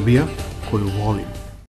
Srbija koju volim.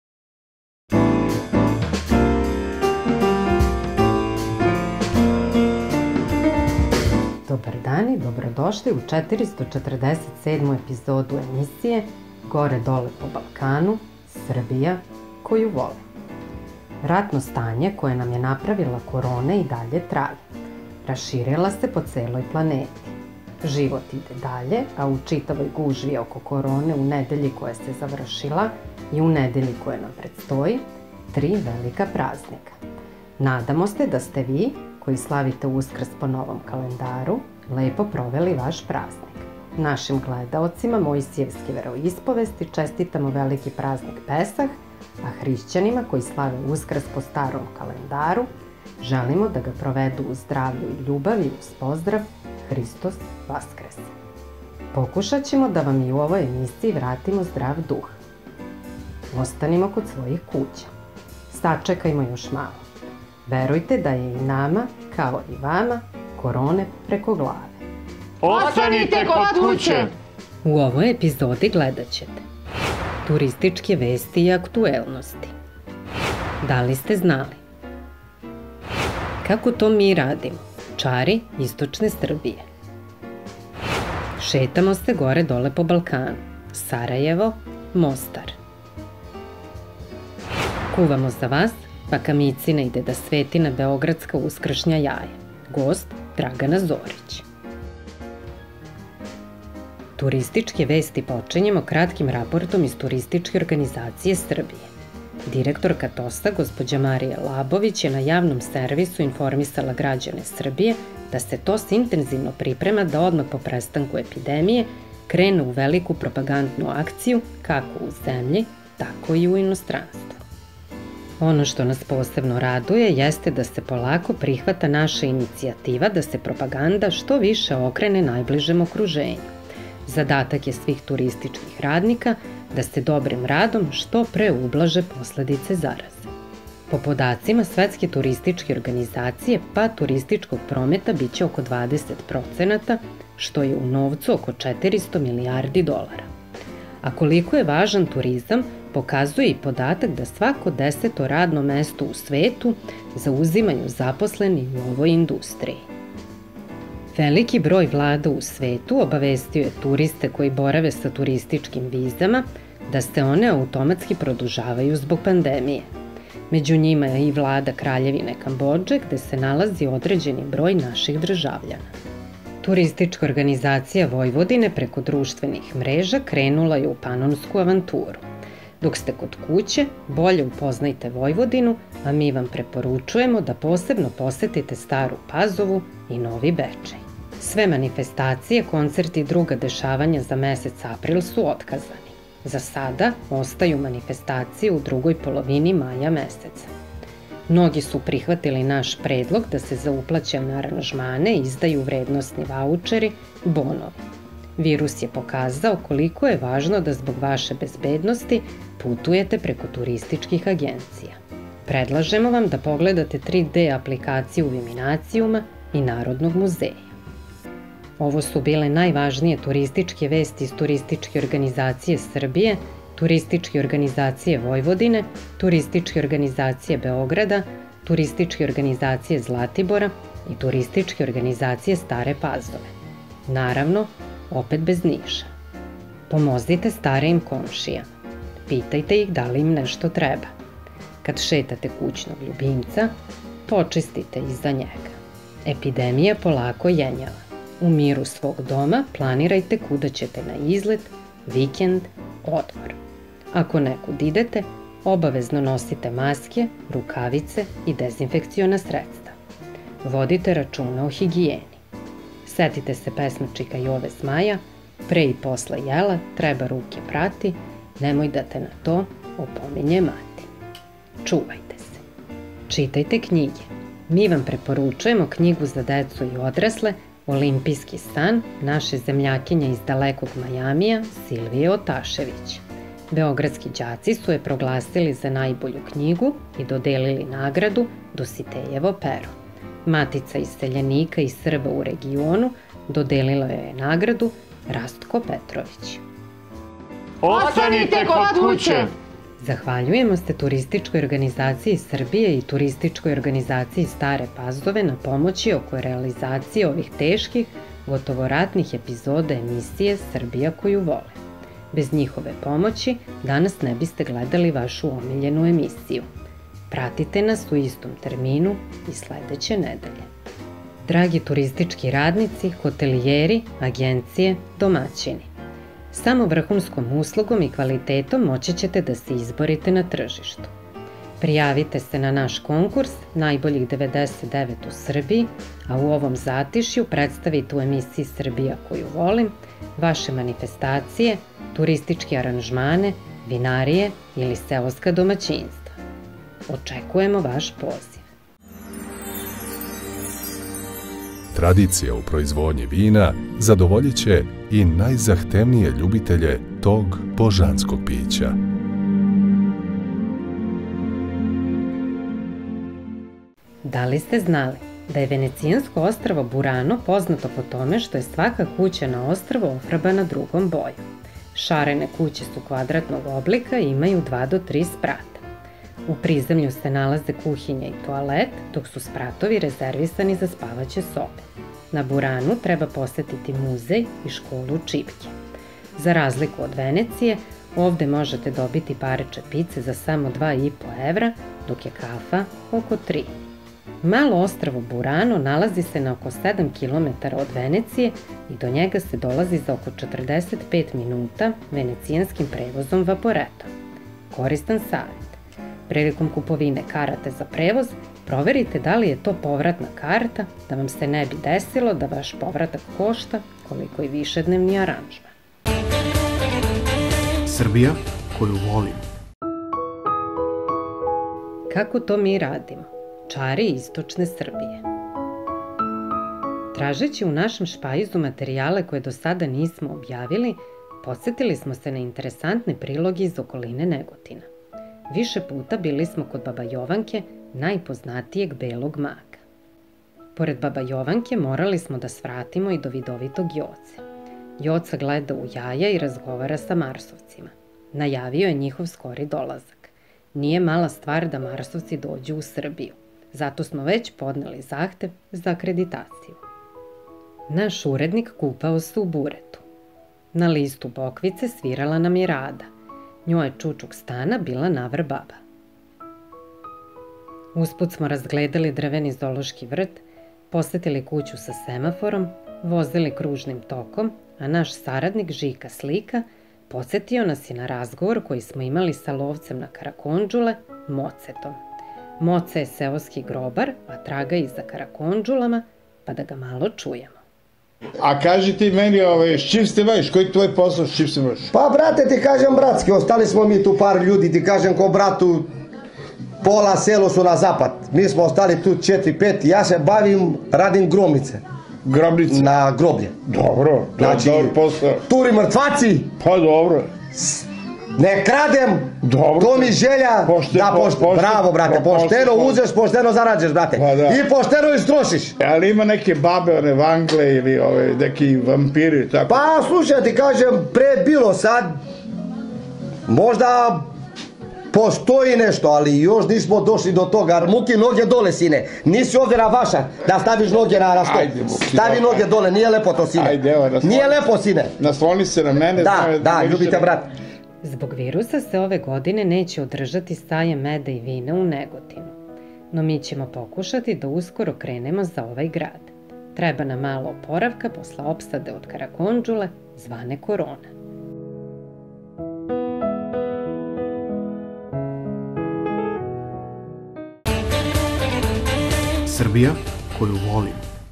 Dobar dan i dobrodošli u 447. epizodu emisije Gore dole po Balkanu, Srbija koju volim. Ratno stanje koje nam je napravila korona i dalje traje. Raširila se po celoj planeti. Život ide dalje, a u čitavoj gužvi oko korone u nedelji koja se završila i u nedelji koja nam predstoji, 3 velika praznika. Nadamo se da ste vi, koji slavite Uskrs po novom kalendaru, lepo proveli vaš praznik. Našim gledaocima Mojsijevske veroispovesti čestitamo veliki praznik Pesah, a hrišćanima koji slave Uskrs po starom kalendaru želimo da ga provedu u zdravlju i ljubavi uz pozdrav Hristos Vaskrese. Pokušat ćemo da vam i u ovoj emisiji vratimo zdrav duh. Ostanimo kod svojih kuća. Sačekajmo još malo. Verujte da je i nama, kao i vama, korone preko glave. Ostanite kod kuće! U ovoj epizodi gledat ćete turističke vesti i aktuelnosti. Da li ste znali? Kako to mi radimo? Čari istočne Srbije. Šetamo se gore dole po Balkanu. Sarajevo, Mostar. Kuvamo za vas, pa Kamicina ide da sveti na beogradska uskršnja jaja. Gost Dragana Zorić. Turističke vesti počinjemo kratkim raportom iz Turističke organizacije Srbije. Direktorka TOS-a, gospođa Marija Labović, je na javnom servisu informisala građane Srbije da se TOS intenzivno priprema da odmah po prestanku epidemije krene u veliku propagandnu akciju kako u zemlji, tako i u inostranstvu. Ono što nas posebno raduje jeste da se polako prihvata naša inicijativa da se propaganda što više okrene najbližem okruženju. Zadatak je svih turističkih radnika da se dobrim radom što pre ublaže posledice zaraze. Po podacima Svetske turističke organizacije, pad turističkog prometa biće oko 20%, što je u novcu oko 400 milijardi dolara. A koliko je važan turizam, pokazuje i podatak da svako 10. radno mesto u svetu zauzimaju zaposleni u ovoj industriji. Veliki broj vlada u svetu obavestio je turiste koji borave sa turističkim vizama da se one automatski produžavaju zbog pandemije. Među njima je i vlada Kraljevine Kambodže, gde se nalazi određeni broj naših državljana. Turistička organizacija Vojvodine preko društvenih mreža krenula je u panonsku avanturu. Dok ste kod kuće, bolje upoznajte Vojvodinu, a mi vam preporučujemo da posebno posetite Staru Pazovu i Novi Bečej. Sve manifestacije, koncerti i druga dešavanja za mesec april su otkazani. Za sada ostaju manifestacije u drugoj polovini maja meseca. Mnogi su prihvatili naš predlog da se za uplaćene aranžmane izdaju vrednosni vaučeri, bonovi. Virus je pokazao koliko je važno da zbog vaše bezbednosti putujete preko turističkih agencija. Predlažemo vam da pogledate 3D aplikaciju Viminacijuma i Narodnog muzeja. Ovo su bile najvažnije turističke vesti iz Turističke organizacije Srbije, Turističke organizacije Vojvodine, Turističke organizacije Beograda, Turističke organizacije Zlatibora i Turističke organizacije Stare Pazove. Naravno, opet bez Niša. Pomozite starijim komšijama. Pitajte ih da li im nešto treba. Kad šetate kućnog ljubimca, počistite iza njega. Epidemija polako jenjava. U miru svog doma planirajte kuda ćete na izlet, vikend, odmor. Ako nekud idete, obavezno nosite maske, rukavice i dezinfekciona sredstva. Vodite računa o higijeni. Setite se pesmačika Jove Zmaja, pre i posle jela treba ruke prati, nemoj da te na to opominje mati. Čuvajte se. Čitajte knjige. Mi vam preporučujemo knjigu za decu i odrasle Olimpijski san naše zemljakinje iz dalekog Majamija Silvije Otašević. Beogradski đaci su je proglasili za najbolju knjigu i dodelili nagradu Dositejevo pero. Matica iseljenika i Srba u regionu dodelila joj je nagradu Rastko Petrović. Ostanite kod kuće! Zahvaljujemo se Turističkoj organizaciji Srbije i Turističkoj organizaciji Stare Pazove na pomoći oko realizacije ovih teških, gotovo ratnih epizoda emisije Srbija koju vole. Bez njihove pomoći danas ne biste gledali vašu omiljenu emisiju. Pratite nas u istom terminu i sledeće nedelje. Dragi turistički radnici, hotelijeri, agencije, domaćini. Samo vrhunskom uslugom i kvalitetom moći ćete da se izborite na tržištu. Prijavite se na naš konkurs Najboljih 99 u Srbiji, a u ovom zatišju predstavite u emisiji Srbija koju volim vaše manifestacije, turističke aranžmane, vinarije ili seoska domaćinstva. Očekujemo vaš poziv. Tradicija u proizvodnji vina zadovoljit će i najzahtevnije ljubitelje tog božanskog pića. Da li ste znali da je venecijansko ostrvo Burano poznato po tome što je svaka kuća na ostrvu ofarbana drugom bojom? Šarene kuće su kvadratnog oblika i imaju 2 do 3 sprata. U prizemlju se nalaze kuhinja i toalet, dok su spratovi rezervisani za spavaće sobe. Na Buranu treba posetiti muzej i školu čipke. Za razliku od Venecije, ovde možete dobiti pareče pice za samo 2,5 evra, dok je kafa oko 3. Malo ostrvo Burano nalazi se na oko 7 km od Venecije i do njega se dolazi za oko 45 minuta venecijanskim prevozom vaporetom. Koristan savjet. Prilikom kupovine karate za prevoz, proverite da li je to povratna karta, da vam se ne bi desilo da vaš povratak košta koliko i višednevni aranžman. Srbija koju volim. Kako to mi radimo? Čari istočne Srbije. Tražeći u našem špajzu materijale koje do sada nismo objavili, podsjetili smo se na interesantne priloge iz okoline Negotina. Više puta bili smo kod Baba Jovanke, najpoznatijeg belog maga. Pored Baba Jovanke morali smo da svratimo i do vidovitog Joce. Joca gleda u jaja i razgovara sa Marsovcima. Najavio je njihov skori dolazak. Nije mala stvar da Marsovci dođu u Srbiju. Zato smo već podneli zahtev za akreditaciju. Naš urednik kupao se u buretu. Na listu bokvice svirala nam je Rada. Njoj čučuk stana bila navr baba. Usput smo razgledali drveni zoološki vrt, posetili kuću sa semaforom, vozili kružnim tokom, a naš saradnik Žika Slika podsjetio nas je na razgovor koji smo imali sa lovcem na karakondžule, Mocetom. Moce je seoski grobar, a traga iza karakondžulama, pa da ga malo čujemo. A kaži ti meni, s čim ste baviš? Koji je tvoj posao, s čim se baviš? Pa, brate, ti kažem, bratski, ostali smo mi tu par ljudi, ti kažem, ko bratu, pola selo su na zapad. Mi smo ostali tu 4-5, ja se bavim, radim grobnice. Grobnice? Na groblje. Dobro, znači, dobar posao. Turi mrtvaci. Pa dobro. Ne kradem, dobro, to mi želja, bravo, brate, pošteno uzeš, pošteno zarađeš, brate, pa da. I pošteno istrošiš. Ali ima neke babe, one vangle ili neki vampiri, tako? Pa, slušaj, ti kažem, pre bilo sad, možda postoji nešto, ali još nismo došli do toga, muki noge dole, sine, nisi ovdje na vaša, da staviš noge na stol, stavi noge dole, nije lepo to, sine, nije lepo, sine. Nasloni se na mene. Da, ljubite, brat. Zbog virusa se ove godine neće održati sajem meda i vina u Negotinu, no mi ćemo pokušati da uskoro krenemo za ovaj grad. Treba nam malo oporavka posle opsade od karakondžule zvane korona. Srbija koju volim.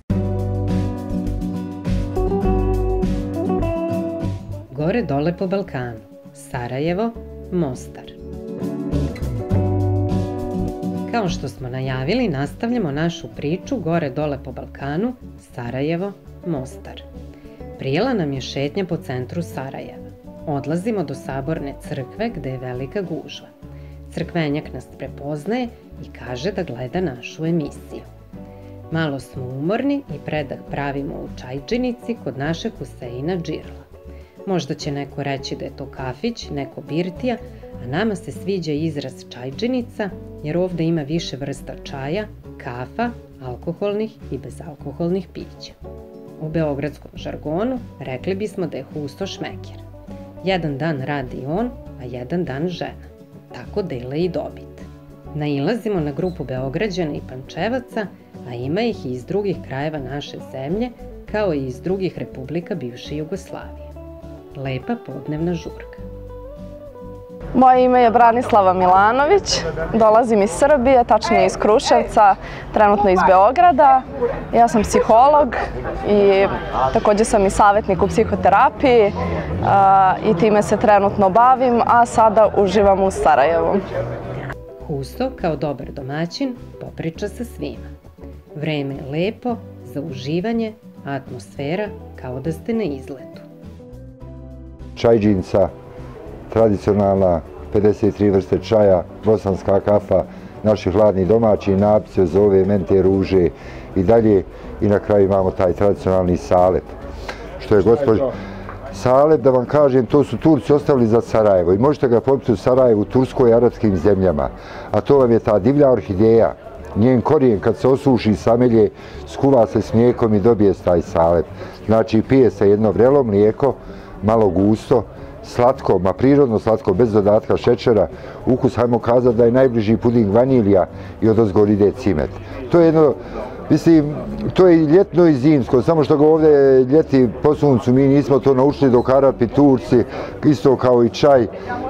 Gore dole po Balkanu. Sarajevo, Mostar. Kao što smo najavili, nastavljamo našu priču gore dole po Balkanu, Sarajevo, Mostar. Prijela nam je šetnja po centru Sarajeva. Odlazimo do Saborne crkve gde je velika gužva. Crkvenjak nas prepoznaje i kaže da gleda našu emisiju. Malo smo umorni i predah pravimo u čajčinici kod našeg Huseina Džirla. Možda će neko reći da je to kafić, neko birtija, a nama se sviđa izraz čajčinica, jer ovde ima više vrsta čaja, kafa, alkoholnih i bezalkoholnih pića. U beogradskom žargonu rekli bismo da je husto šmeker. Jedan dan radi on, a jedan dan žena. Tako dele i dobit. Nailazimo na grupu Beograđana i Pančevaca, a ima ih i iz drugih krajeva naše zemlje, kao i iz drugih republika bivše Jugoslavije. Lepa podnevna žurka. Moje ime je Branislava Milanović, dolazim iz Srbije, tačnije iz Kruševca, trenutno iz Beograda. Ja sam psiholog i takođe sam i savjetnik u psihoterapiji i time se trenutno bavim, a sada uživam u Sarajevu. Husto, kao dobar domaćin, popriča sa svima. Vreme je lepo, za uživanje, a atmosfera kao da ste na izletu. Čajđinca, tradicionalna, 53 vrste čaja, bosanska kafa, naši hladni domaći napit se zove mente ruže i dalje. I na kraju imamo taj tradicionalni salep. Što je gospođo... Salep, da vam kažem, to su Turci ostavili za Sarajevo i možete ga popiti u Sarajevu, Turskoj i arapskim zemljama. A to vam je ta divlja orhideja. Njen korijen kad se osuši, samelje, skuva se s mlijekom i dobije se taj salep. Znači pije se jedno vrelo mlijeko, malo gusto, slatko, ma prirodno slatko, bez dodatka šećera. Ukus, hajmo kazati da je najbliži puding vanilija i odozgor ide cimet. To je jedno, mislim, to je ljetno i zimsko, samo što ga ovdje ljeti po suncu, mi nismo to naučili dok Arapi, Turci, isto kao i čaj,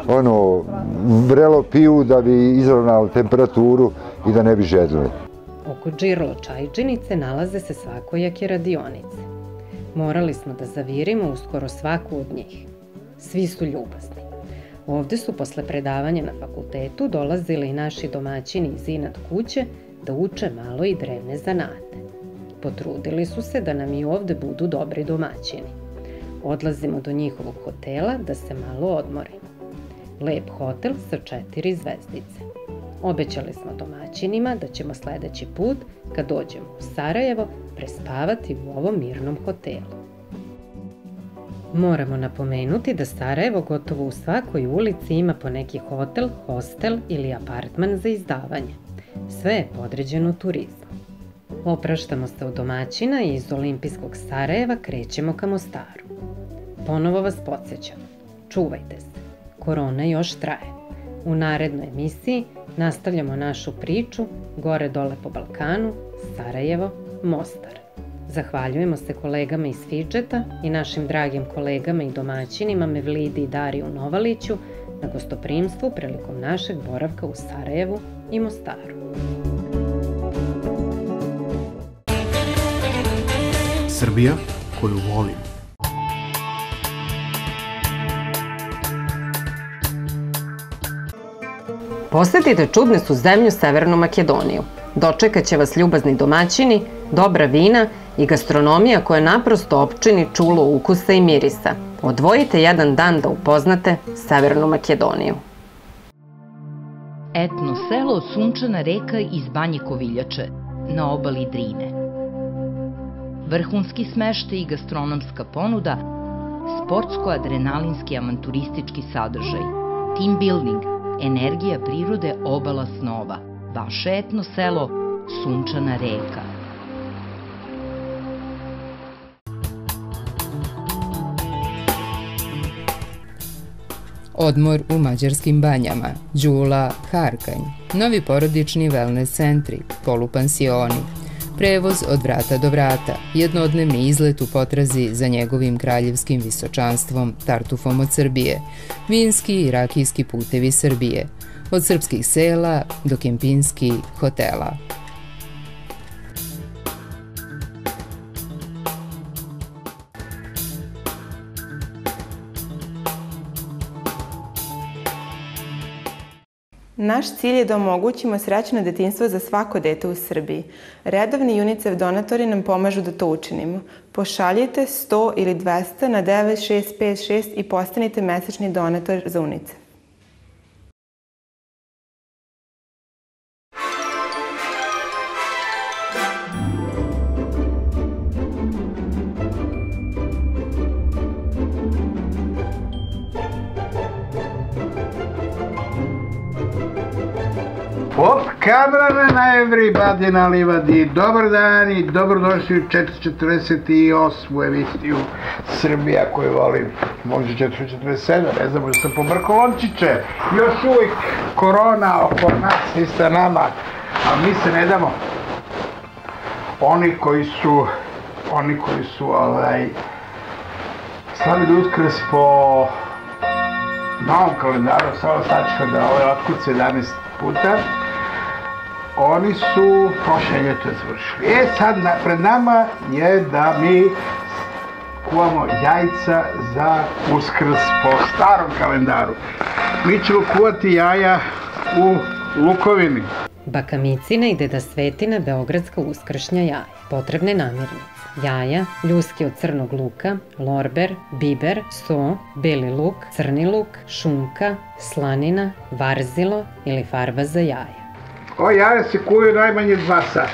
vrelo piju da bi izravnali temperaturu i da ne bi žedili. Oko Džirlo čajčinice nalaze se svakojake radionice. Morali smo da zavirimo uskoro svaku od njih. Svi su ljubazni. Ovde su posle predavanja na fakultetu dolazili i naši domaćini iz inat kuće da uče malo i drevne zanate. Potrudili su se da nam i ovde budu dobri domaćini. Odlazimo do njihovog hotela da se malo odmorimo. Lep hotel sa 4 zvezdice. Obećali smo domaćinima da ćemo sledeći put, kad dođemo u Sarajevo, prespavati u ovom mirnom hotelu. Moramo napomenuti da Sarajevo gotovo u svakoj ulici ima po neki hotel, hostel ili apartman za izdavanje. Sve je podređeno turizmu. Opraštamo se od domaćina i iz olimpijskog Sarajeva krećemo ka Mostaru. Ponovo vas podsjećam, čuvajte se, korona još traje. U narednoj emisiji nastavljamo našu priču gore dole po Balkanu, Sarajevo, Mostar. Zahvaljujemo se kolegama iz Fidžeta i našim dragim kolegama i domaćinima Mevlidi i Dariju Novaliću na gostoprimstvu prilikom našeg boravka u Sarajevu i Mostaru. Srbija koju volim. Posetite čudnesu zemlju Severnu Makedoniju. Dočekat će vas ljubazni domaćini, dobra vina i gastronomija koja naprosto opčini čulo ukusa i mirisa. Odvojite jedan dan da upoznate Severnu Makedoniju. Etno selo Sunčana reka iz Banje Koviljače, na obali Drine. Vrhunski smeštaj i gastronomska ponuda, sportsko-adrenalinski avanturistički sadržaj, team building, energija prirode, obala snova. Vaše etno selo Sunčana reka. Odmor u mađarskim banjama, Đula, Harkanj, novi porodični wellness centri, polupansioni, prevoz od vrata do vrata, jednodnevni izlet u potrazi za njegovim kraljevskim visočanstvom Tartufom od Srbije, vinski i rakijski putevi Srbije, od srpskih sela do kempinskih hotela. Naš cilj je da omogućimo srećno detinjstvo za svako dete u Srbiji. Redovni UNICEF donatori nam pomažu da to učinimo. Pošaljite 100 ili 200 na 9656 i postanite mesečni donator za UNICEF. Kameraman everybody na livadi, dobar dan i dobrodošli u 448. emisiju Srbija koju volim, možda 447, ne znam, možda sam pobrkao lončiće, još uvijek korona oko nas i sa nama, a mi se ne damo. Oni koji su slavili Uskrs po novom kalendaru, samo sačekam da ovo je otkuc 11 puta, oni su prošle ljeto završili. Sad pred nama je da mi kuvamo jajca za Uskrs po starom kalendaru. Mi ćemo kuvati jaja u lukovini. Baka Micina i deda Svetina beogradska uskršnja jaja. Potrebne namirnice: jaja, ljuske od crnog luka, lorber, biber, so, beli luk, crni luk, šunka, slanina, varzilo ili farba za jaja. Ova jaja se kuju najmanje 2 sata.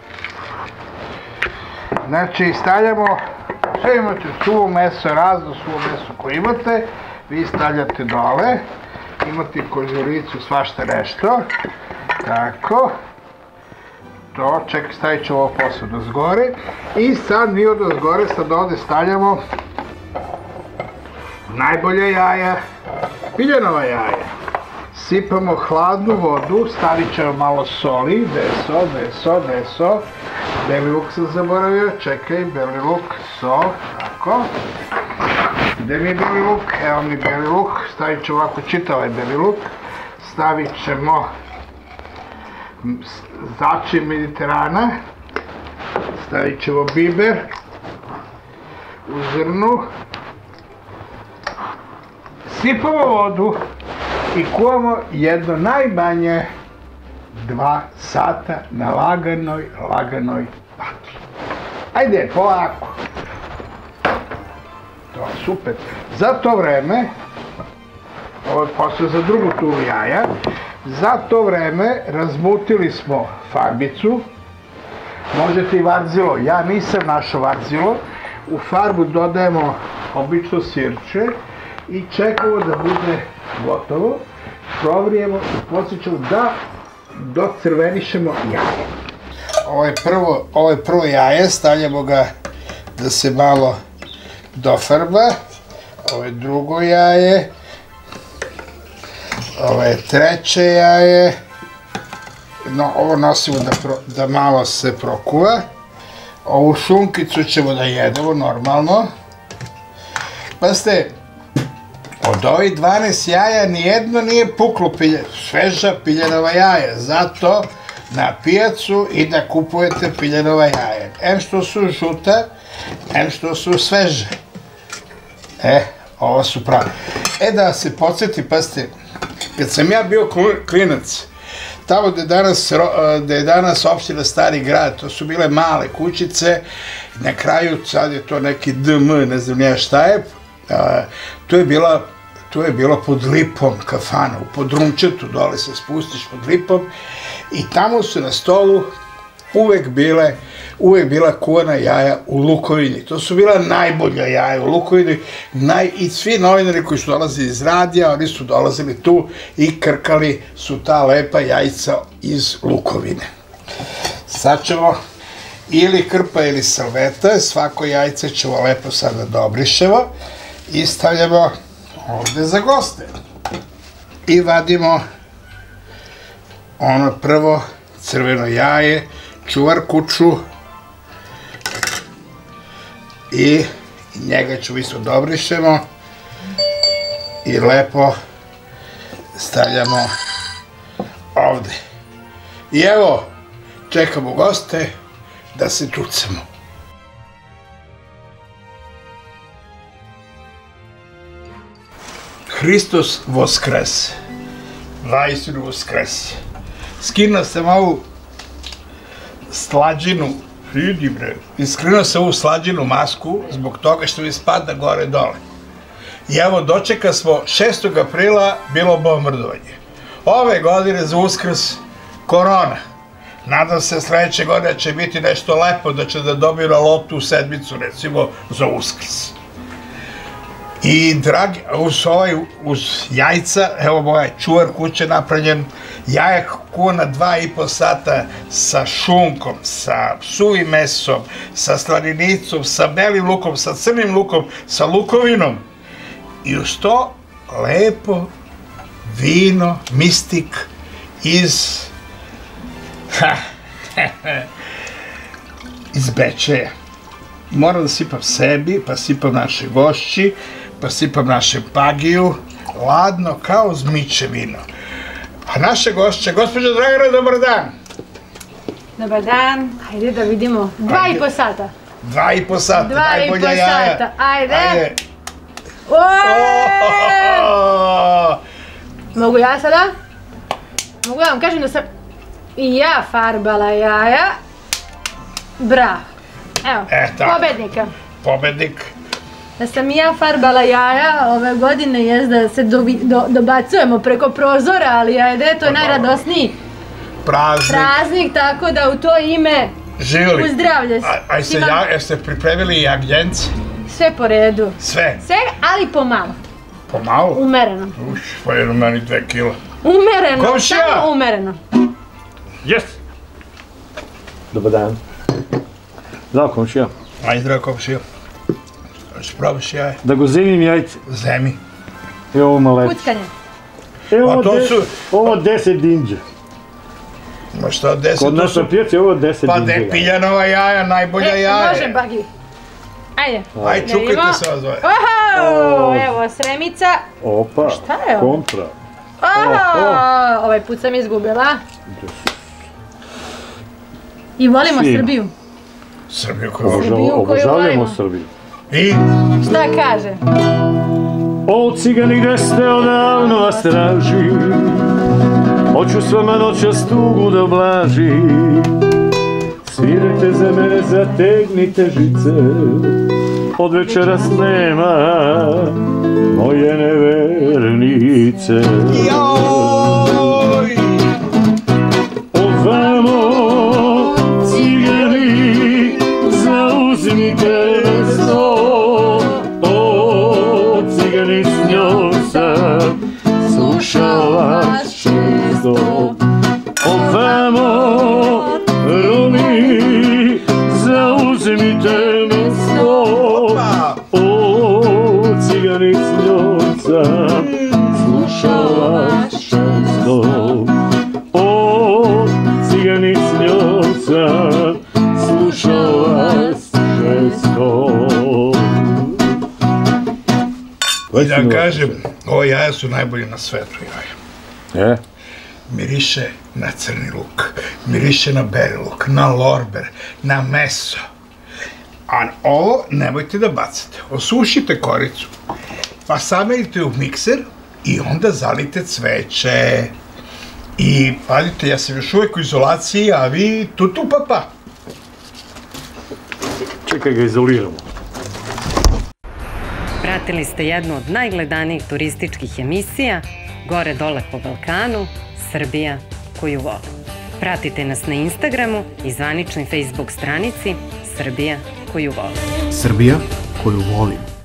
Znači, stavljamo, sve imate suvo meso, razno suvo meso koje imate, vi stavljate dole, imate kožuricu, svašta nešto, tako, to, čekaj, stavit ću ovo posle do zgore, i sad mi od zgore sad ovde stavljamo najbolje jaja, piljenova jaja. Sipamo hladnu vodu, stavit ćemo malo soli, deso, beli luk sam zaboravio, čekaj, beli luk, so, tako. Gde mi je beli luk? Evo mi beli luk, stavit ćemo ovako čitavaj beli luk, stavit ćemo začin Mediterana, stavit ćemo biber u zrnu, sipamo vodu i kuvamo jedno najmanje 2 sata na laganoj vatri. Ajde, polako. To je super. Za to vreme, ovo je posle za drugu turu jaja, za to vreme razmutili smo farbicu, možete i varzilo, ja nisam našao varzilo, u farbu dodajemo obično sirće i čekamo da bude gotovo, provrijemo i posjećamo da docrvenišemo jaje. Ovo je prvo jaje, stavljamo ga da se malo dofarba, ovo je drugo jaje, ovo je treće jaje, no ovo nosimo da malo se prokuva, ovu šunkicu ćemo da jedemo normalno, pazite, od ovih 12 jaja nijedno nije puklo sveža piljenova jaja, zato na pijacu i da kupujete piljenova jaja. Em što su žuta, em što su sveže. Ovo su pravi. Da se podsjeti, pazite, kad sam ja bio klinac, tamo gde je danas opština Stari grad, to su bile male kućice, na kraju sad je to neki DM, ne znam nija šta je, tu je bilo pod lipom kafana, u Podrumčetu, dole se spustiš pod lipom i tamo su na stolu uvek bila kuvana jaja u lukovini. To su bila najbolja jaja u lukovini i svi novinari koji su dolazili iz radija, oni su dolazili tu i krkali su ta lepa jajca iz lukovine. Sad ćemo ili krpa ili salveta, svako jajce ćemo lepo sada da obrišemo i stavljamo ovde za goste. I vadimo ono prvo crveno jaje, čuvar kuću i njega ću isto da obrišemo i lepo stavljamo ovde. I evo, čekamo goste da se tucamo. Hristos voskres. Vaistinu voskres. Skinuo sam ovu slađinu, vidi bre, iskrenuo sam ovu slađinu masku zbog toga što mi spada gore dole. I evo, dočeka smo 6. aprila, bilo bombardovanje. Ove godine za Uskrs korona. Nadam se sledeće godine će biti nešto lepo, da će da dobiju na lotu u sedmicu, recimo, za Uskrs. I dragi, uz jajca, evo moj čuvar kuće napravljen, jaja kuna 2,5 sata sa šunkom, sa suvim mesom, sa slaninicom, sa belim lukom, sa crnim lukom, sa lukovinom. I uz to lepo vino, mistik iz Bečeja. Moram da sipam sebi, pa sipam naše gošći, pa sipam naše pagiju, ladno kao zmiče vino. A naše gošće, gospođo Dragana, dobar dan! Dobar dan, ajde da vidimo. 2,5 sata. 2,5 sata, najbolja jaja. 2,5 sata, ajde. Mogu ja sada? Mogu da vam kažem da sam i ja farbala jaja. Bravo. Evo, pobednika. Pobednik. Da sam i ja farbala jaja ove godine, jest da se dobacujemo preko prozora, ali ajde, to je najradosniji praznik, tako da u to ime uzdravlje se. A jeste pripremili jagnjence? Sve po redu. Sve? Sve, ali pomalo. Pomalo? Umereno. Pa jedno meni 2 kila. Umereno, samo umereno. Jes. Dobar dan. Zdravo, komšija. Ajde, zdravo, komšija. Hoćeš probaš jaje? Da go zemim jajce. Zemi. Evo ovo maleci. Kuckanje. Evo ovo 10 dinđa. Ma šta 10? Kod nas na pijaci ovo 10 dinđa. Pa de Piljanova jaja, najbolja jaja. Može, Bagi. Ajde. Ajde, čukajte se vas dvoje. Evo, sremica. Opa, šta je ovo? Kontra. Ovaj put sam izgubila. I volimo Srbiju. Srbiju koju volimo. Obožavljamo Srbiju. I? Šta kaže? O cigani gde ste, odavno vas traži, hoću s vama noćas tugu da oblaži. Svirajte za mene, zategnite žice, od večeras nema moje nevernice. Joj! Ovamo cigani, zauzmite mesto, o cigani s njom sam slušao vas često. Ovamo Romi, zauzmite mesto, o cigani s njom sam slušao vas često. O cigani s njom sam slušao vas često. I da kažem, ovo jaja su najbolje na svetu jaja. Miriše na crni luk, miriše na beli luk, na lorber, na meso. A ovo nemojte da bacate. Osušite koricu, pa samerite u mikser i onda zalite cveće. I pazite, ja sam još uvijek u izolaciji, a vi tutu papa. Čekaj ga izoliramo. Pratili ste jednu od najgledanijih turističkih emisija Gore dole po Balkanu, Srbija koju volim. Pratite nas na Instagramu i zvaničnoj Facebook stranici Srbija koju volim. Srbija koju volim.